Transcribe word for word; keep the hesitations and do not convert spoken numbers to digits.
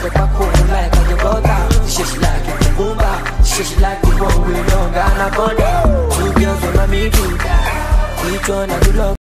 the cool like a butter. She she like it, the boomba. She she like the one we don't got na corner. Two girls with my me do. Which one I do love?